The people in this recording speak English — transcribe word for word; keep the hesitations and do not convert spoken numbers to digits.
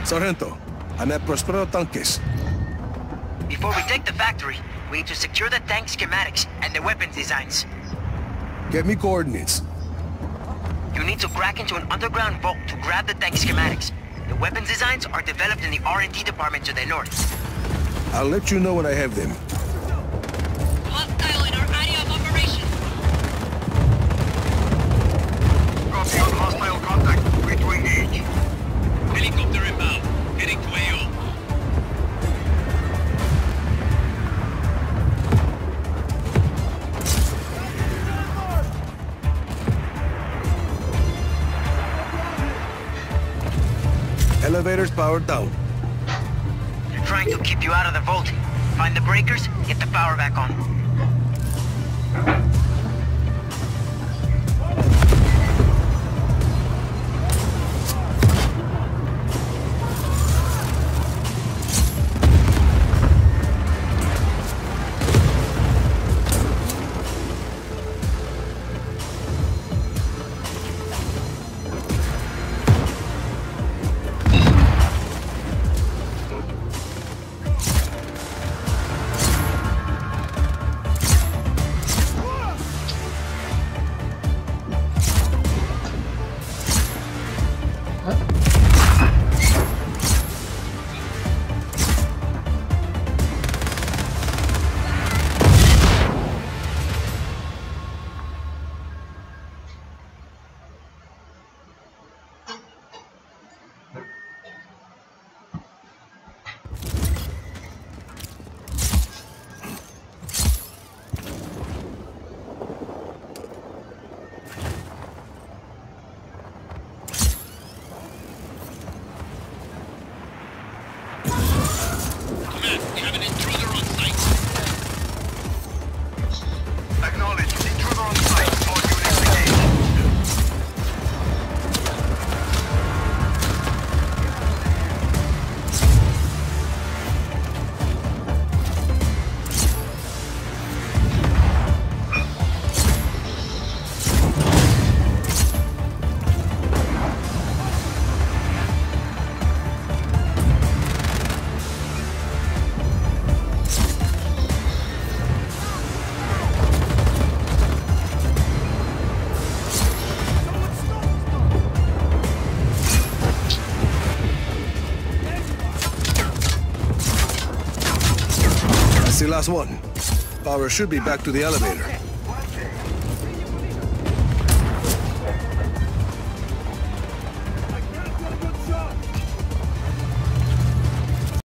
Sargento, I'm at Prospero Tanques. Before we take the factory, we need to secure the tank schematics and the weapons designs. Get me coordinates. You need to crack into an underground vault to grab the tank schematics. The weapons designs are developed in the R and D department to the north. I'll let you know when I have them. Hostile in our area of operation. Copy on hostile contact. Free to engage. Helicopter inbound. Heading to A O. Elevators powered down. They're trying to keep you out of the vault. Find the breakers, get the power back on. We have an intruder on site. Acknowledge. Intruder on site. All units engaged. That's the last one. Power should be back to the elevator.